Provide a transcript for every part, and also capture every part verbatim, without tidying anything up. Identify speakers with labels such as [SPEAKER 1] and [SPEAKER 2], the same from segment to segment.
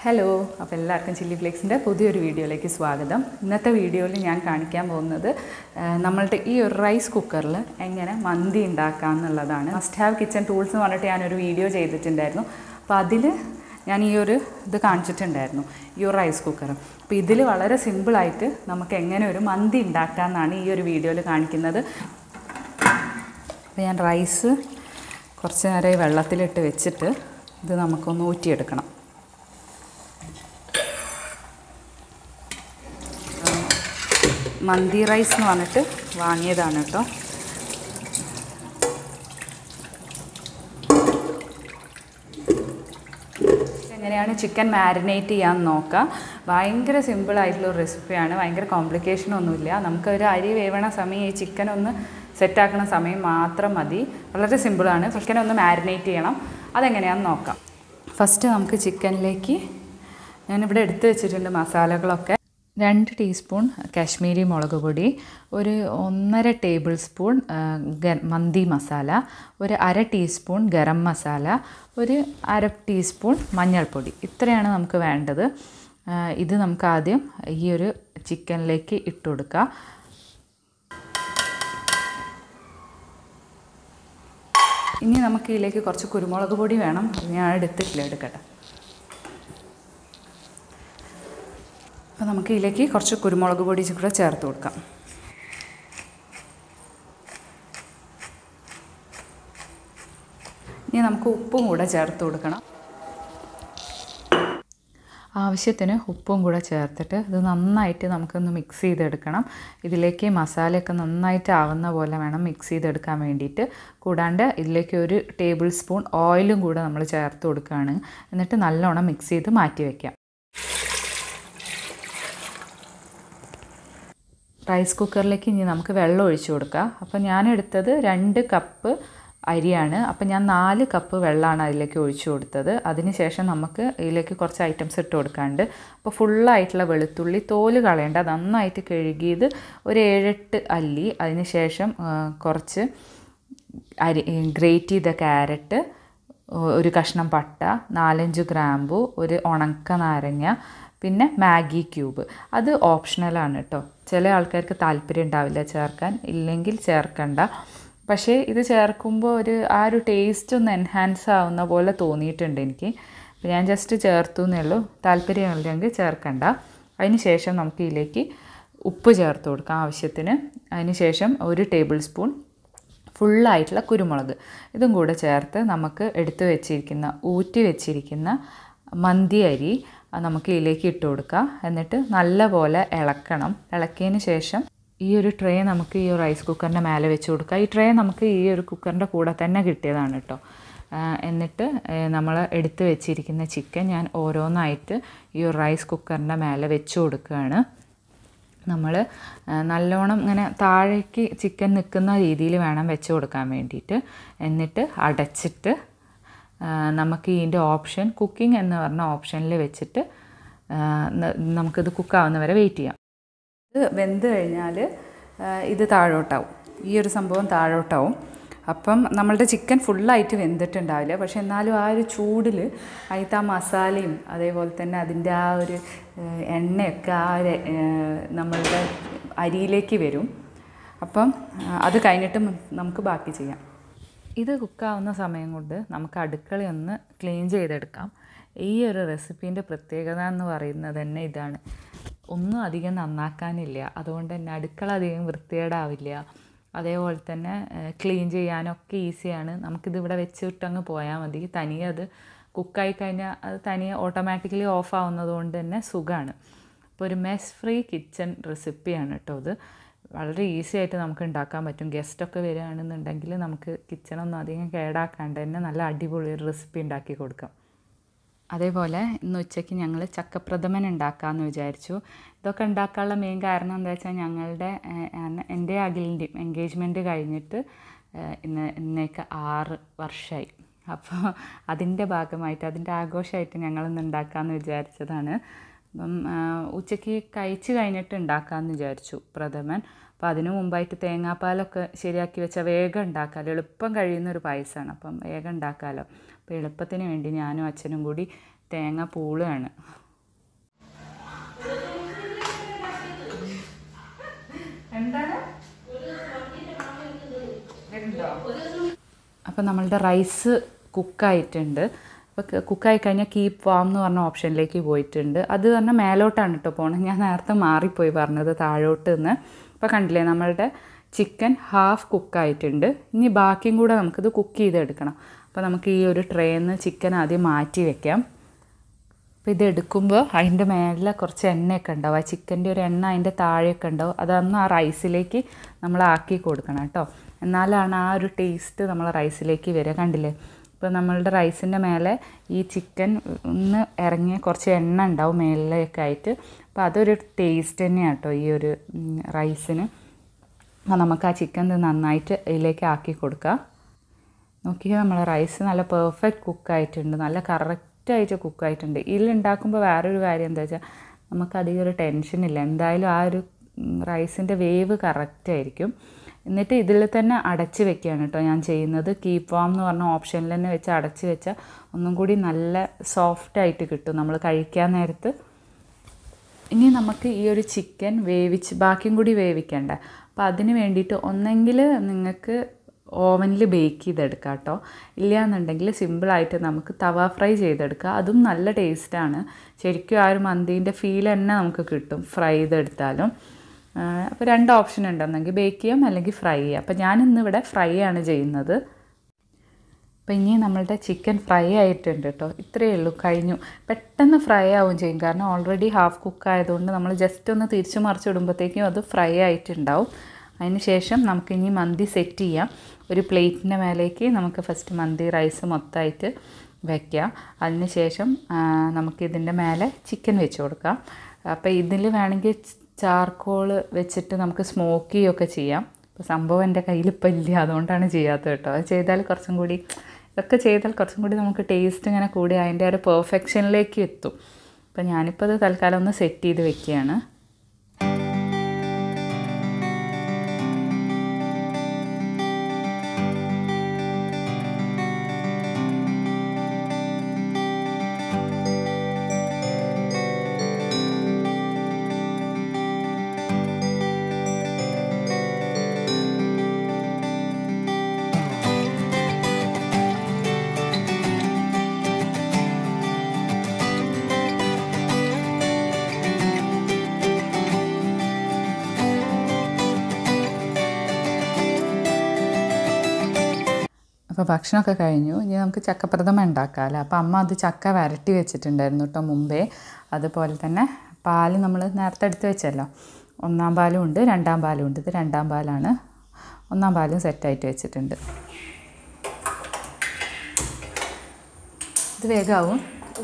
[SPEAKER 1] Hello, അപ്പോൾ എല്ലാവർക്കും chilli ഫ്ലേക്സിൻ്റെ പുതിയൊരു വീഡിയോയിലേക്ക് സ്വാഗതം. ഇന്നത്തെ വീഡിയോയിൽ ഞാൻ കാണിക്കാൻ പോകുന്നത് നമ്മളുടെ ഈ ഒരു റൈസ് കുക്കറിൽ എങ്ങനെ മന്തി ഉണ്ടാക്കാം എന്നുള്ളതാണ്. മസ്റ്റ് ഹാവ് കിച്ചൺ ടൂൾസ് എന്ന് പറഞ്ഞിട്ട് ഞാനൊരു വീഡിയോ ചെയ്തിട്ടുണ്ടായിരുന്നു. അപ്പോൾ അതിൽ ഞാൻ ഈ ഒരു ഇത് കാണിച്ചിട്ടുണ്ടായിരുന്നു, ഈ ഒരു റൈസ് കുക്കർ. അപ്പോൾ ഇതിൽ വളരെ സിമ്പിളായിട്ട് നമുക്ക് എങ്ങനെ ഒരു മന്തി ഉണ്ടാക്കാമെന്നാണ് ഈ ഒരു വീഡിയോയിൽ കാണിക്കുന്നത്. അപ്പോൾ ഞാൻ റൈസ് കുറച്ച് നേരം വെള്ളത്തിലിട്ട് വെച്ചിട്ട് ഇത് നമുക്കൊന്ന് ഊറ്റിയെടുക്കണം. മന്തി റൈസ് എന്ന് പറഞ്ഞിട്ട് വാങ്ങിയതാണ് കേട്ടോ. എങ്ങനെയാണ് ചിക്കൻ മാരിനേറ്റ് ചെയ്യാമെന്ന് നോക്കാം. ഭയങ്കര സിമ്പിളായിട്ടുള്ളൊരു റെസിപ്പിയാണ്, ഭയങ്കര കോംപ്ലിക്കേഷനൊന്നുമില്ല. നമുക്കൊരു അരി വേവണ സമയം ഈ ചിക്കൻ ഒന്ന് സെറ്റാക്കുന്ന സമയം മാത്രം മതി. വളരെ സിമ്പിളാണ്. ചിക്കൻ ഒന്ന് മാരിനേറ്റ് ചെയ്യണം. അതെങ്ങനെയാണെന്ന് നോക്കാം. ഫസ്റ്റ് നമുക്ക് ചിക്കനിലേക്ക് ഞാനിവിടെ എടുത്ത് വെച്ചിട്ടുണ്ട് മസാലകളൊക്കെ. രണ്ട് ടീസ്പൂൺ കാശ്മീരി മുളക് പൊടി, ഒരു ഒന്നര ടേബിൾ സ്പൂൺ മന്തി മസാല, ഒരു അര ടീസ്പൂൺ ഗരം മസാല, ഒരു അര ടീസ്പൂൺ മഞ്ഞൾപ്പൊടി. ഇത്രയാണ് നമുക്ക് വേണ്ടത്. ഇത് നമുക്ക് ആദ്യം ഈ ഒരു ചിക്കനിലേക്ക് ഇട്ട് കൊടുക്കാം. ഇനി നമുക്ക് ഇതിലേക്ക് കുറച്ച് കുരുമുളക് പൊടി വേണം. ഞാൻ എടുത്തിട്ടില്ല, എടുക്കട്ടെ. അപ്പോൾ നമുക്ക് ഇതിലേക്ക് കുറച്ച് കുരുമുളക് പൊടി കൂടെ ചേർത്ത് കൊടുക്കാം. ഇനി നമുക്ക് ഉപ്പും കൂടെ ചേർത്ത് കൊടുക്കണം. ആവശ്യത്തിന് ഉപ്പും കൂടെ ചേർത്തിട്ട് ഇത് നന്നായിട്ട് നമുക്കൊന്ന് മിക്സ് ചെയ്തെടുക്കണം. ഇതിലേക്ക് മസാലയൊക്കെ നന്നായിട്ട് ആവുന്ന പോലെ വേണം മിക്സ് ചെയ്തെടുക്കാൻ വേണ്ടിയിട്ട്. കൂടാണ്ട് ഇതിലേക്ക് ഒരു ടേബിൾ സ്പൂൺ ഓയിലും കൂടെ നമ്മൾ ചേർത്ത് കൊടുക്കുകയാണ്. എന്നിട്ട് നല്ലോണം മിക്സ് ചെയ്ത് മാറ്റി വയ്ക്കാം. റൈസ് കുക്കറിലേക്ക് ഇനി നമുക്ക് വെള്ളം ഒഴിച്ചു കൊടുക്കാം. അപ്പോൾ ഞാൻ എടുത്തത് രണ്ട് കപ്പ് അരിയാണ്. അപ്പോൾ ഞാൻ നാല് കപ്പ് വെള്ളമാണ് അതിലേക്ക് ഒഴിച്ചു കൊടുത്തത്. അതിന് ശേഷം നമുക്ക് ഇതിലേക്ക് കുറച്ച് ഐറ്റംസ് ഇട്ട് കൊടുക്കാണ്ട്. അപ്പോൾ ഫുള്ളായിട്ടുള്ള വെളുത്തുള്ളി തോല് കളയേണ്ട, നന്നായിട്ട് കഴുകിയത് ഒരു ഏഴെട്ട് അല്ലി. അതിന് ശേഷം കുറച്ച് അരി ഗ്രേറ്റ് ചെയ്ത ക്യാരറ്റ്, ഒരു കഷ്ണം പട്ട, നാലഞ്ച് ഗ്രാമ്പു, ഒരു ഉണക്ക നാരങ്ങ, പിന്നെ മാഗി ക്യൂബ്. അത് ഓപ്ഷണലാണ് കേട്ടോ. ചില ആൾക്കാർക്ക് താല്പര്യം ഉണ്ടാവില്ല ചേർക്കാൻ, ഇല്ലെങ്കിൽ ചേർക്കണ്ട. പക്ഷേ ഇത് ചേർക്കുമ്പോൾ ഒരു ആ ഒരു ടേസ്റ്റ് ഒന്ന് എൻഹാൻസ് ആവുന്ന പോലെ തോന്നിയിട്ടുണ്ട് എനിക്ക്. ഞാൻ ജസ്റ്റ് ചേർത്തു എന്നേ ഉള്ളൂ. താല്പര്യമില്ലെങ്കിൽ ചേർക്കണ്ട. അതിന് ശേഷം നമുക്ക് ഇതിലേക്ക് ഉപ്പ് ചേർത്ത് കൊടുക്കാം ആവശ്യത്തിന്. അതിന് ശേഷം ഒരു ടേബിൾ സ്പൂൺ ഫുള്ളായിട്ടുള്ള കുരുമുളക് ഇതും കൂടെ ചേർത്ത് നമുക്ക് എടുത്തു വെച്ചിരിക്കുന്ന ഊറ്റി വെച്ചിരിക്കുന്ന മന്തി അരി നമുക്ക് ഇതിലേക്ക് ഇട്ട് കൊടുക്കാം. എന്നിട്ട് നല്ലപോലെ ഇളക്കണം. ഇളക്കിയതിന് ശേഷം ഈ ഒരു ട്രേ നമുക്ക് ഈ റൈസ് കുക്കറിൻ്റെ മേലെ വെച്ച് കൊടുക്കുക. ഈ ട്രേ നമുക്ക് ഈ ഒരു കുക്കറിൻ്റെ കൂടെ തന്നെ കിട്ടിയതാണ് കേട്ടോ. എന്നിട്ട് നമ്മൾ എടുത്ത് വെച്ചിരിക്കുന്ന ചിക്കൻ ഞാൻ ഓരോന്നായിട്ട് ഈ ഒരു റൈസ് കുക്കറിൻ്റെ മേലെ വെച്ച് കൊടുക്കുകയാണ്. നമ്മൾ നല്ലോണം ഇങ്ങനെ താഴേക്ക് ചിക്കൻ നിൽക്കുന്ന രീതിയിൽ വേണം വെച്ച് കൊടുക്കാൻ വേണ്ടിയിട്ട്. എന്നിട്ട് അടച്ചിട്ട് നമുക്ക് ഇതിൻ്റെ ഓപ്ഷൻ കുക്കിംഗ് എന്ന് പറഞ്ഞ ഓപ്ഷനിൽ വെച്ചിട്ട് നമുക്കിത് കുക്കാവുന്ന വരെ വെയിറ്റ് ചെയ്യാം. ഇത് വെന്ത് കഴിഞ്ഞാൽ ഇത് താഴോട്ടാവും, ഈ ഒരു സംഭവം താഴോട്ടാവും. അപ്പം നമ്മളുടെ ചിക്കൻ ഫുള്ളായിട്ട് വെന്തിട്ടുണ്ടാവില്ല. പക്ഷെ എന്നാലും ആ ഒരു ചൂടിൽ അതിൻ്റെ ആ മസാലയും അതേപോലെ തന്നെ അതിൻ്റെ ആ ഒരു എണ്ണയൊക്കെ ആ ഒരു നമ്മളുടെ അരിയിലേക്ക് വരും. അപ്പം അത് കഴിഞ്ഞിട്ട് നമുക്ക് ബാക്കി ചെയ്യാം. ഇത് കുക്കാവുന്ന സമയം കൊണ്ട് നമുക്ക് അടുക്കളയൊന്ന് ക്ലീൻ ചെയ്തെടുക്കാം. ഈ ഒരു റെസിപ്പീൻ്റെ പ്രത്യേകത എന്ന് പറയുന്നത് തന്നെ ഇതാണ്. ഒന്നും അധികം നന്നാക്കാനില്ല. അതുകൊണ്ട് തന്നെ അടുക്കള അധികം വൃത്തികേടാവില്ല. അതേപോലെ തന്നെ ക്ലീൻ ചെയ്യാനൊക്കെ ഈസിയാണ്. നമുക്കിതിവിടെ വെച്ചിട്ടങ്ങ് പോയാൽ മതി. തനിയെ അത് കുക്കായി കഴിഞ്ഞാൽ അത് തനിയെ ഓട്ടോമാറ്റിക്കലി ഓഫ് ആവുന്നത് കൊണ്ട് തന്നെ സുഖമാണ്. അപ്പോൾ ഒരു മെസ് ഫ്രീ കിച്ചൺ റെസിപ്പിയാണ് കേട്ടോ ഇത്. വളരെ ഈസി ആയിട്ട് നമുക്ക് ഉണ്ടാക്കാൻ പറ്റും. ഗസ്റ്റൊക്കെ വരികയാണെന്നുണ്ടെങ്കിൽ നമുക്ക് കിച്ചണൊന്നും അധികം കേടാക്കാണ്ട് തന്നെ നല്ല അടിപൊളി ഒരു റെസിപ്പി ഉണ്ടാക്കി കൊടുക്കാം. അതേപോലെ ഇന്ന് ഉച്ചയ്ക്ക് ഞങ്ങൾ ചക്കപ്രഥമൻ ഉണ്ടാക്കാമെന്ന് വിചാരിച്ചു. ഇതൊക്കെ ഉണ്ടാക്കാനുള്ള മെയിൻ കാരണം എന്താ വെച്ചാൽ ഞങ്ങളുടെ എൻ്റെ അഖിലിൻ്റെയും എൻഗേജ്മെൻറ്റ് കഴിഞ്ഞിട്ട് ഇന്ന് ഇന്നേക്ക് ആറ് വർഷമായി. അപ്പോൾ അതിൻ്റെ ഭാഗമായിട്ട് അതിൻ്റെ ആഘോഷമായിട്ട് ഞങ്ങളിന്ന് ഉണ്ടാക്കാമെന്ന് വിചാരിച്ചതാണ്. അപ്പം ഉച്ചയ്ക്ക് കഴിച്ച് കഴിഞ്ഞിട്ട് ഉണ്ടാക്കാമെന്ന് വിചാരിച്ചു പ്രഥമൻ. അപ്പോൾ അതിന് മുമ്പായിട്ട് തേങ്ങാപ്പാലൊക്കെ ശരിയാക്കി വെച്ചാൽ വേഗം ഉണ്ടാക്കാമല്ലോ, എളുപ്പം കഴിയുന്നൊരു പായസമാണ്. അപ്പം വേഗം ഉണ്ടാക്കാമല്ലോ. അപ്പോൾ എളുപ്പത്തിന് വേണ്ടി ഞാനും അച്ഛനും കൂടി തേങ്ങ പൂളാണ്. എന്താണ്? അപ്പം നമ്മളുടെ റൈസ് കുക്കായിട്ടുണ്ട്. അപ്പോൾ കുക്കായി കഴിഞ്ഞാൽ കീപ്പ് വാം എന്ന് പറഞ്ഞ ഓപ്ഷനിലേക്ക് പോയിട്ടുണ്ട്. അത് പറഞ്ഞാൽ മേലോട്ടാണ് കേട്ടോ പോകണം. ഞാൻ നേരത്തെ മാറിപ്പോയി പറഞ്ഞത് താഴോട്ട് നിന്ന്. അപ്പോൾ കണ്ടില്ലേ നമ്മളുടെ ചിക്കൻ ഹാഫ് കുക്കായിട്ടുണ്ട്. ഇനി ബാക്കിയും കൂടെ നമുക്കിത് കുക്ക് ചെയ്തെടുക്കണം. അപ്പോൾ നമുക്ക് ഈ ഒരു ട്രേയിൽ നിന്ന് ചിക്കൻ ആദ്യം മാറ്റി വെക്കാം. അപ്പോൾ ഇത് എടുക്കുമ്പോൾ അതിൻ്റെ മേലെ കുറച്ച് എണ്ണയൊക്കെ ഉണ്ടാവും. ആ ചിക്കൻ്റെ ഒരു എണ്ണ അതിൻ്റെ താഴെയൊക്കെ ഉണ്ടാവും. അതൊന്ന് ആ റൈസിലേക്ക് നമ്മൾ ആക്കി കൊടുക്കണം കേട്ടോ. എന്നാലാണ് ആ ഒരു ടേസ്റ്റ് നമ്മൾ റൈസിലേക്ക് വരിക. കണ്ടില്ലേ? ഇപ്പോൾ നമ്മളുടെ റൈസിൻ്റെ മേലെ ഈ ചിക്കൻ ഒന്ന് ഇറങ്ങിയ കുറച്ച് എണ്ണ ഉണ്ടാവും മേളിലൊക്കെ ആയിട്ട്. അപ്പോൾ അതൊരു ടേസ്റ്റ് തന്നെയാണ് കേട്ടോ ഈ ഒരു റൈസിന്. അപ്പോൾ നമുക്ക് ആ ചിക്കൻ നന്നായിട്ട് ഇതിലേക്ക് ആക്കി കൊടുക്കാം. നോക്കിയാൽ നമ്മളെ റൈസ് നല്ല പെർഫെക്റ്റ് കുക്കായിട്ടുണ്ട്. നല്ല കറക്റ്റായിട്ട് കുക്കായിട്ടുണ്ട്. ഇതിലുണ്ടാക്കുമ്പോൾ വേറൊരു കാര്യം എന്താ വെച്ചാൽ നമുക്കധികം ഒരു ടെൻഷനില്ല. എന്തായാലും ആ ഒരു റൈസിൻ്റെ വേവ് കറക്റ്റായിരിക്കും. എന്നിട്ട് ഇതിൽ തന്നെ അടച്ച് വെക്കുകയാണ് കേട്ടോ ഞാൻ ചെയ്യുന്നത്. കീപ്പ് വാം എന്ന് പറഞ്ഞ ഓപ്ഷനിൽ തന്നെ വെച്ച് അടച്ച് വെച്ചാൽ ഒന്നും കൂടി നല്ല സോഫ്റ്റായിട്ട് കിട്ടും നമ്മൾ കഴിക്കാൻ നേരത്ത്. ഇനി നമുക്ക് ഈ ഒരു ചിക്കൻ വേവിച്ച് ബാക്കിയും കൂടി വേവിക്കണ്ടേ. അപ്പോൾ അതിന് വേണ്ടിയിട്ട് ഒന്നെങ്കിൽ നിങ്ങൾക്ക് ഓവനിൽ ബേക്ക് ചെയ്തെടുക്കാം കേട്ടോ. ഇല്ലയെന്നുണ്ടെങ്കിൽ സിമ്പിളായിട്ട് നമുക്ക് തവ ഫ്രൈ ചെയ്തെടുക്കുക. അതും നല്ല ടേസ്റ്റാണ്. ശരിക്കും ആ ഒരു മന്തീൻ്റെ ഫീൽ തന്നെ നമുക്ക് കിട്ടും ഫ്രൈ ചെയ്തെടുത്താലും. അപ്പോൾ രണ്ട് ഓപ്ഷൻ ഉണ്ട്, ഒന്നെങ്കിൽ ബേക്ക് ചെയ്യാം അല്ലെങ്കിൽ ഫ്രൈ ചെയ്യാം. അപ്പോൾ ഞാനിന്നിവിടെ ഫ്രൈ ആണ് ചെയ്യുന്നത്. അപ്പോൾ ഇനി നമ്മളുടെ ചിക്കൻ ഫ്രൈ ആയിട്ടുണ്ട് കേട്ടോ. ഇത്രയേ ഉള്ളൂ, കഴിഞ്ഞു. പെട്ടെന്ന് ഫ്രൈ ആവുകയും ചെയ്യും. കാരണം ഓൾറെഡി ഹാഫ് കുക്ക് ആയതുകൊണ്ട് നമ്മൾ ജസ്റ്റ് ഒന്ന് തിരിച്ച് മറിച്ചിടുമ്പോഴത്തേക്കും അത് ഫ്രൈ ആയിട്ടുണ്ടാവും. അതിന് ശേഷം നമുക്കിനി മന്തി സെറ്റ് ചെയ്യാം. ഒരു പ്ലേറ്റിൻ്റെ മേലേക്ക് നമുക്ക് ഫസ്റ്റ് മന്തി റൈസ് മൊത്തമായിട്ട് വയ്ക്കാം. അതിന് ശേഷം നമുക്കിതിൻ്റെ മേലെ ചിക്കൻ വെച്ച് കൊടുക്കാം. അപ്പോൾ ഇതിൽ വേണമെങ്കിൽ ചാർക്കോൾ വെച്ചിട്ട് നമുക്ക് സ്മോക്ക് ചെയ്യുകയൊക്കെ ചെയ്യാം. അപ്പോൾ സംഭവം എൻ്റെ കയ്യിലിപ്പോൾ ഇല്ല, അതുകൊണ്ടാണ് ചെയ്യാത്തത് കേട്ടോ. അത് ചെയ്താൽ കുറച്ചും കൂടി ഇതൊക്കെ ചെയ്താൽ കുറച്ചും കൂടി നമുക്ക് ടേസ്റ്റ് ഇങ്ങനെ കൂടി അതിൻ്റെ ഒരു പെർഫെക്ഷനിലേക്ക് എത്തും. അപ്പോൾ ഞാനിപ്പോൾ അത് തൽക്കാലം ഒന്ന് സെറ്റ് ചെയ്ത് വെക്കുകയാണ്. അപ്പോൾ ഭക്ഷണമൊക്കെ കഴിഞ്ഞു. ഇനി നമുക്ക് ചക്കപ്രഥമ ഉണ്ടാക്കാമല്ലോ. അപ്പോൾ അമ്മ അത് ചക്ക വരട്ടി വെച്ചിട്ടുണ്ടായിരുന്നു കേട്ടോ മുമ്പേ. അതുപോലെ തന്നെ പാൽ നമ്മൾ നേരത്തെ എടുത്ത് വെച്ചല്ലോ. ഒന്നാം പാലും ഉണ്ട്, രണ്ടാം പാലും ഉണ്ട്. ഇത് രണ്ടാം പാലാണ്. ഒന്നാം പാലും സെറ്റായിട്ട് വെച്ചിട്ടുണ്ട്. ഇത് വേഗമാവും.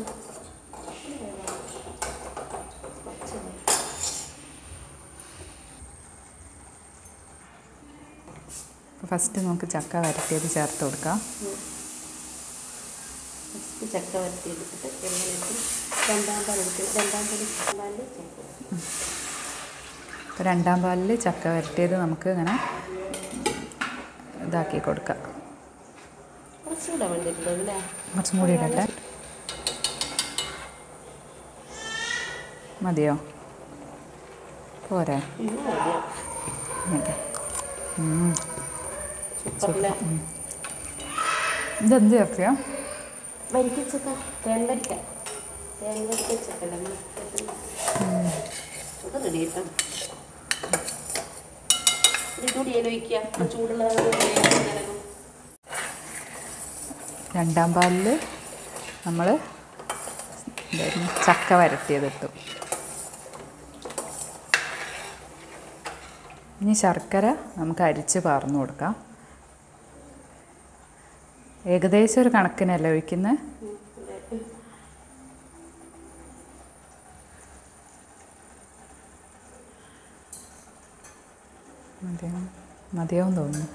[SPEAKER 1] ഫസ്റ്റ് നമുക്ക് ചക്ക വരട്ടിയത് ചേർത്ത് കൊടുക്കാം.
[SPEAKER 2] ഫസ്റ്റ് ചക്ക വരട്ടിയെടുത്തിട്ട് രണ്ടാം പാൽ രണ്ടാം പാലിൽ
[SPEAKER 1] ഇപ്പോൾ രണ്ടാം പാലിൽ ചക്ക വരട്ടിയത് നമുക്ക് ഇങ്ങനെ ഇതാക്കി കൊടുക്കാം.
[SPEAKER 2] കുറച്ചുകൂടെ വേണ്ടിയിട്ടുണ്ടല്ലേ?
[SPEAKER 1] കുറച്ചും കൂടി ഇടട്ടെ. മതിയോ? പോരെ? ഇതെന്ത് ചേർക്കുക?
[SPEAKER 2] വരിക്കച്ചക്ക, തേൻ വരിക്ക തേൻ വരിക്കച്ചക്ക റെഡി ആയിട്ടോ. ഇതുകൂടി ഒഴിക്കുക, ചൂടുള്ള
[SPEAKER 1] രണ്ടാം പാലിൽ നമ്മൾ ചക്ക വരട്ടിയതിട്ടു. ഇനി ശർക്കര നമുക്ക് അരിച്ച് പാർന്നു കൊടുക്കാം. ഏകദേശം ഒരു കണക്കിനല്ലേ ഒഴിക്കുന്നത്? മതിയോ? മതിയാവും തോന്നുന്നു.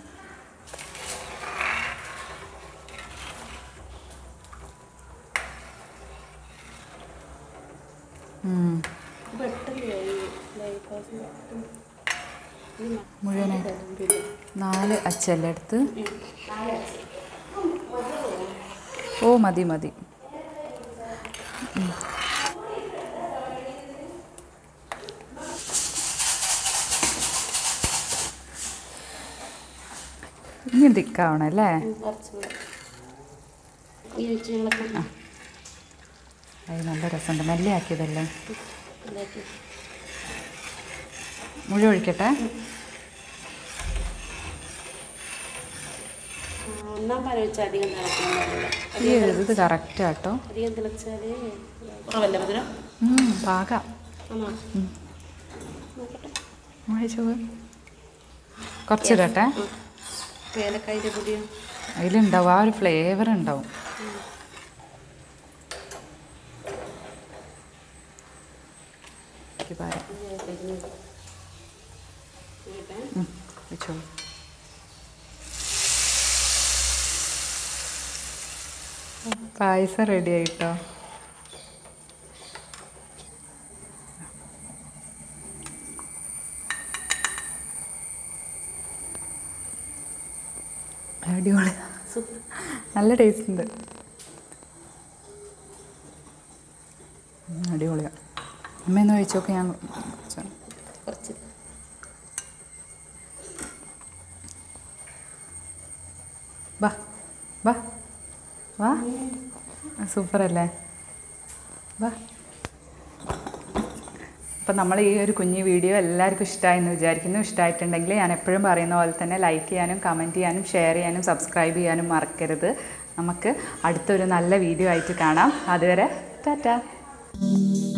[SPEAKER 1] മുഴുവനായിട്ട് നാല് അച്ചല്ല എടുത്ത്. ഓ മതി മതി. ഇനി തിക്കാവണം അല്ലേ? അത് നല്ല രസമുണ്ട്. മെല്ലെ ആക്കിയതല്ലേ? മുഴുവൻ ഒഴിക്കട്ടെ?
[SPEAKER 2] ഒന്നാം പാൽ ഒഴിച്ചാൽ അധികം
[SPEAKER 1] തിളക്കണം. ഇത് കറക്റ്റ് കേട്ടോ.
[SPEAKER 2] അധികം തിളച്ചാൽ
[SPEAKER 1] പാകാം. കുറച്ചിടട്ടെ.
[SPEAKER 2] ഏലക്കായൻ്റെ പൊടിയോ
[SPEAKER 1] അതിലുണ്ടാവും, ആ ഒരു ഫ്ലേവർ ഉണ്ടാവും. പായസം റെഡി ആയിട്ടോ. അടിപൊളി, നല്ല ടേസ്റ്റ് ഉണ്ട്. അടിപൊളിയാണ്. അമ്മയൊന്ന് കഴിച്ചു നോക്കെ. ഞാൻ
[SPEAKER 2] കുറച്ച്
[SPEAKER 1] വാ വാ വാ, സൂപ്പറല്ലേ? വാ. അപ്പം നമ്മൾ ഈ ഒരു കുഞ്ഞു വീഡിയോ എല്ലാവർക്കും ഇഷ്ടമായെന്ന് വിചാരിക്കുന്നു. ഇഷ്ടമായിട്ടുണ്ടെങ്കിൽ ഞാൻ എപ്പോഴും പറയുന്ന പോലെ തന്നെ ലൈക്ക് ചെയ്യാനും കമൻറ്റ് ചെയ്യാനും ഷെയർ ചെയ്യാനും സബ്സ്ക്രൈബ് ചെയ്യാനും മറക്കരുത്. നമുക്ക് അടുത്തൊരു നല്ല വീഡിയോ ആയിട്ട് കാണാം. അതുവരെ ടാറ്റാ.